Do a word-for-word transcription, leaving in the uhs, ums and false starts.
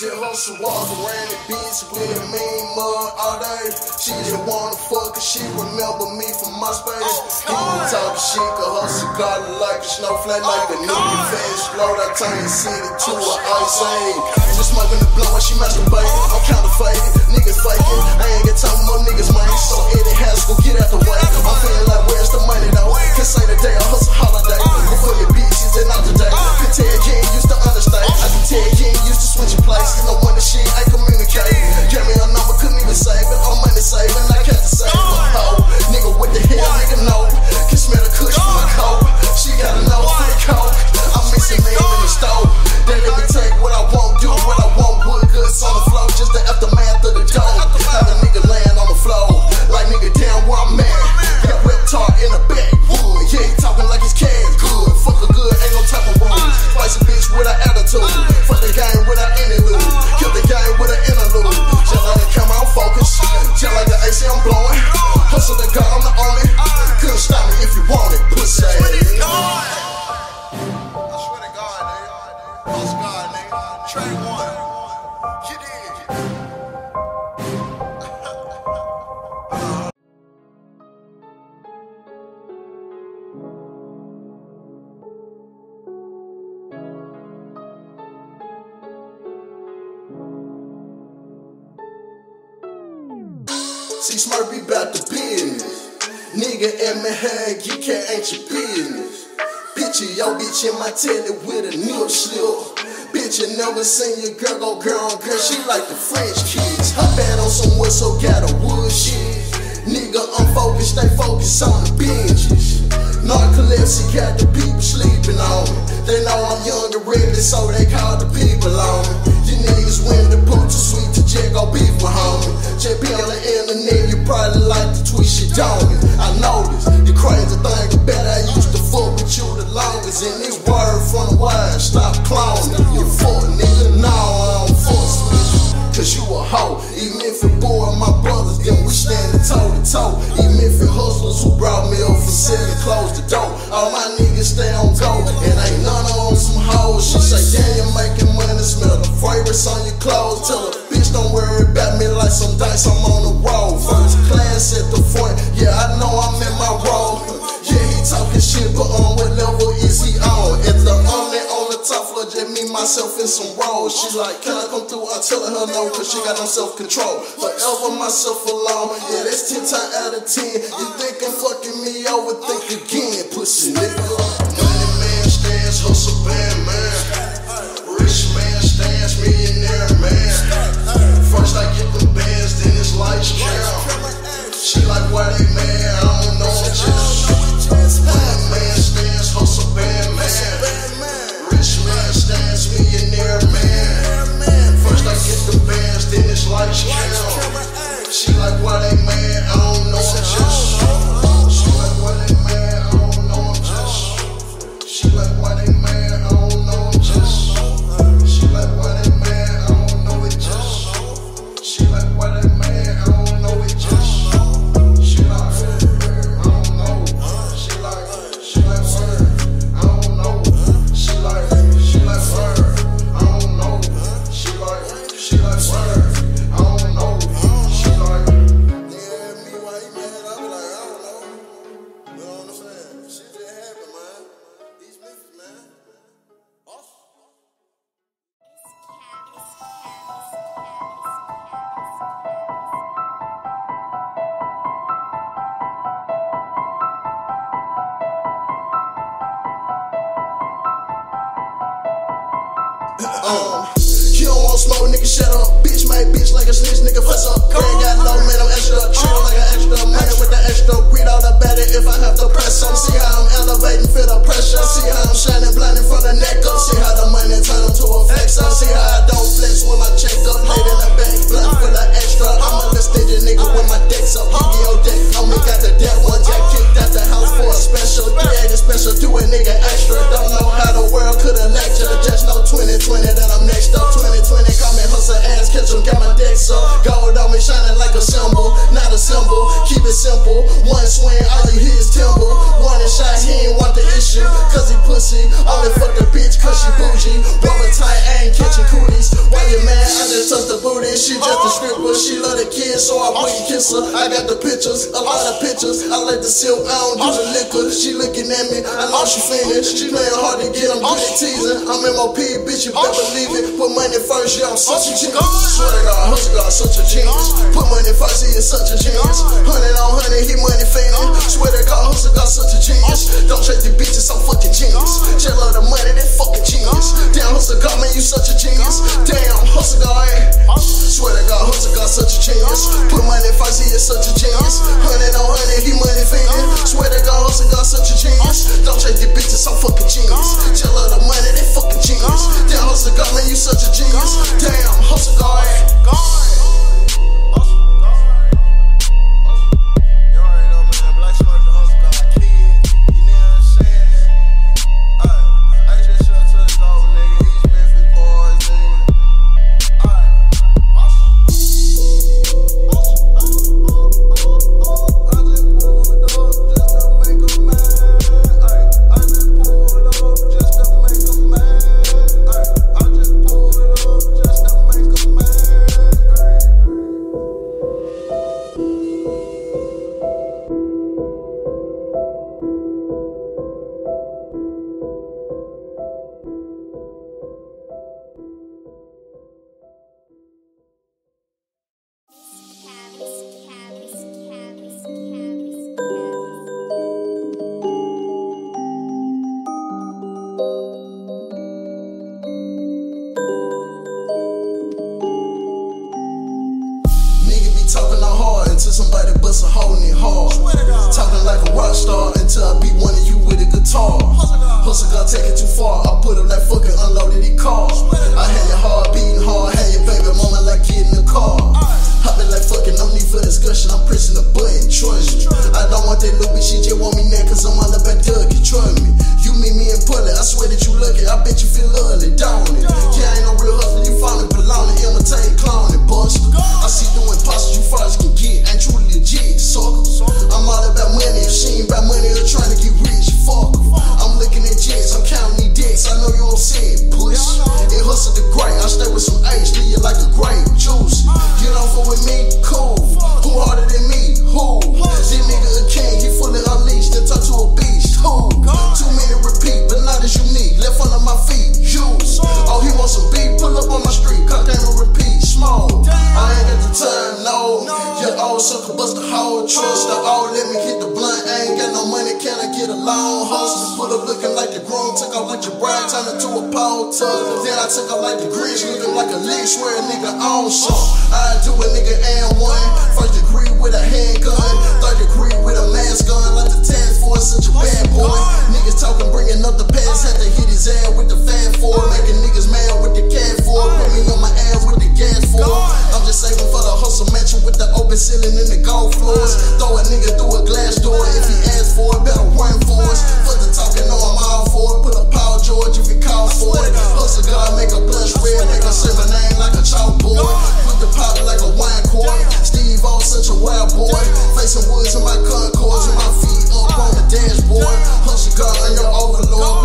Just hustle, walk around the bitch with a mean mug all day. She just wanna fuck cause she remember me from my space. He been talking shit cause her cigar look like a snowflake, like a nigga fast explode. I turn the city to an ice age. Just smoking the blunt while she masturbating. I'm counterfeiting, niggas faking. I ain't got time for more niggas, man. So Eddie Haskell, get out the way. I'm feeling like where's the money though? Can say the day I hustle holiday. Before your bitches and not today. Can tell you ain't used to understand. I can tell you ain't used to switching places. No wonder shit ain't communicate. Give me a number, couldn't even save it. I'm money saving, I can't save it. Oh, nigga, what the hell, nigga, know? Can smell the kush from my coat. She got a nose for the coat. I'm missing me in the stove. They let me take what I want, do what I want. Wood goods on the floor, just the aftermath of the dough. Have a nigga laying on the floor, like nigga down where I'm at. Got whip talk in the backwood. Yeah, he talking like his cash good. Fuck a good, ain't no type of rules. Spice a bitch with an attitude. Fuck the game without any lose. Kill the game with an interlude. Just like the camera, I'm focused. Just like the A C, I'm blowing. Hustle the gun, I'm the only. Couldn't stop me if you want it, pussy. I swear to God, nigga. Post God, nigga. Track one. You did. See, Smurf be bout the business. Nigga in my head, you can't ain't your business. Picture your bitch in my telly with a nip slip. Bitch, you never seen your girl go girl on girl. She like the French kids. Her bad on some whistle, got a wood shit. Nigga, I'm focused, stay focused on the binges. Narcolepsy got the people sleeping on me. They know I'm young and ready, so they call the people on me. You niggas win the poop too sweet to jack go beef with homie. Just be on the internet, you probably like to tweet shit on me. I know this, the crazy thing about I used to fuck with you the longest. And this word from the wire, stop cloning. You fuck nigga, no, I don't fuck with you. Cause you a hoe, even if it bored my brothers, then we standin' toe to toe. Even if it hustlers who brought me up for selling, close the door. All my niggas stay on go, and ain't none of them some hoes. She say, damn, you're making money, smell the fragrance on your clothes. Tell her, bitch, don't worry about me like some dice, I'm on the road. First class at the front, yeah, I know I'm in my role. Yeah, he talking shit, but on what level is he on? At the only on the top floor, just me, myself, in some rolls. She like, can I come through? I'm telling her no, cause she got no self-control. Forever myself alone, yeah, that's ten times out of ten. You thinking fucking me over, think again, pussy nigga. Money man stands, hustle bad man. Rich man stands, millionaire man. First I get them bands, then it's lights down. She like, why they mad? I don't know, just money man stands, hustle bad man. Rich man stands, millionaire man. First I get the bands, then it's lights down. She like, why they mad? I don't know, just she like, why they mad? I don't know, just she like, why they mad? I don't know, just she like, why they mad? I don't know it, just she like, why they mad? I don't know it, just she like, I don't know. She like, she like word. I don't know. She like, she like word. I don't know. She like, she like word. I don't know. She like, yeah, me why you mad? I be like, I don't know. You know what I'm saying? Shit just happened, man. These Memphis, man. Awesome. Um, you don't want smoke, nigga, shut up. Bitch made bitch like a snitch, nigga, fess up. Brain got low, man, I'm extra. Chill like an extra money with the extra. Read all about it if I have to press on. See how I'm elevating, feel the pressure. See how I'm shining, blinding from the neck up. See how the money turn to a flex up. See how I don't flex with my check up. Laid in the bank, blunt for the extra. I'm a little stingy nigga with my decks up. Yu-Gi-Oh deck, homie got the dead one. Jack kicked out the house for a special. Yeah, it's special, do a nigga extra. Don't know how the world could have lectured. Just know twenty twenty that I'm next up. twenty twenty, come and hustle ass, catch 'em, got my decks up. Gold on me, shining like a symbol, not a symbol. Keep it really simple. One swing, all you hear is timber. One shot, he ain't want the issue, cause he pussy. Only fuck the bitch cause she bougie. Rubber tight, I ain't catching cooties. Why you mad? I just touched the booty. She just a stripper. She love the kids, so I wait and kiss her. I got the pictures, a lot of pictures. I like the silk, I don't do the liquor. She looking at me, I know she finished. She playing hard to get, I'm good at teasing. I'm M O P, bitch, you better believe it. Put money first, yeah, I'm such a genius. Swear to God, hustle God, such a genius. Put money first, he is such a genius. Hundred on hundred, he money fading. Swear to God, hustle God, such a genius. Don't trade the bitches, I'm fucking genius. Chill out the money, that fucking genius. Damn, hustle God, man, you such a genius. Damn, hustle God, swear to God, hustle God, such a genius. Put money first, he is such a genius. Hundred on hundred, he money fading. Swear to God, hustle God, such a genius. Don't trade the bitches, I'm fucking genius. Chill out the money, that fucking genius. Damn, hustle God, man, you such a genius. Damn, hustle God. Talking all hard until somebody busts a hole in it hard. Talking like a rock star until I beat one of you with a guitar. Hustle God take it too far. I put up that fucking unloaded e car. I had your heart beating hard, had your baby mama like getting the car. I been like fucking, no need for discussion. I'm pressing the button, trust me. I don't want that little bitch, she just want me now cause I'm all about Dougie, trust me. You meet me in public, I swear that you lucky. I bet you feel lovely, don't it? Yeah, I ain't no real hustler, you falling baloney, imitating, cloning, buster. I see doing imposters you far as can get, ain't truly legit, sucker. I'm all about money, if she ain't about money or trying to get rich, fuck her. I'm looking at jets, I'm counting these dicks, I know you don't see it, push. It hustle the great, I stay with some H, leave you like a grape, juice. You don't fuck with me, cool. Who harder than me? Who? This nigga a king, he fully unleashed and turned to a beast. Who? Too many repeat, but not as unique. Left under my feet, use. Oh, he wants some beef, pull up on my street, cut down and repeat, small. I ain't got the time, no. Your old sucker bust the whole trust. The old let me hit the blunt, I ain't got no money, can I get a long hustle? Put up looking like the groom, took off with your bride, turned into a pole tug. Then I took off like the Grinch, looking like a leak, swear a nigga on some. I do a nigga and one. First degree with a handgun, third degree with a mask gun, like the task force, such a bad boy. Niggas talking, bringing up the past, had to hit his ass with the fan for it, making niggas mad with the cash for it, put me on my ass with the gas for it. I'm just saving for the hustle, matching with the open ceiling and the gold floors. Throw a nigga through a glass door, if he asks for it, better run for us. For the talking, know I'm all for it, put a Paul George if he call for it. Hustle God, make a blush red, make a say my name like a chalkboard. Put the pop like a wine cord. Steve O, such a wild boy. Facing woods in my concourse, with my feet up on the dashboard. Hustle God, I'm your overlord.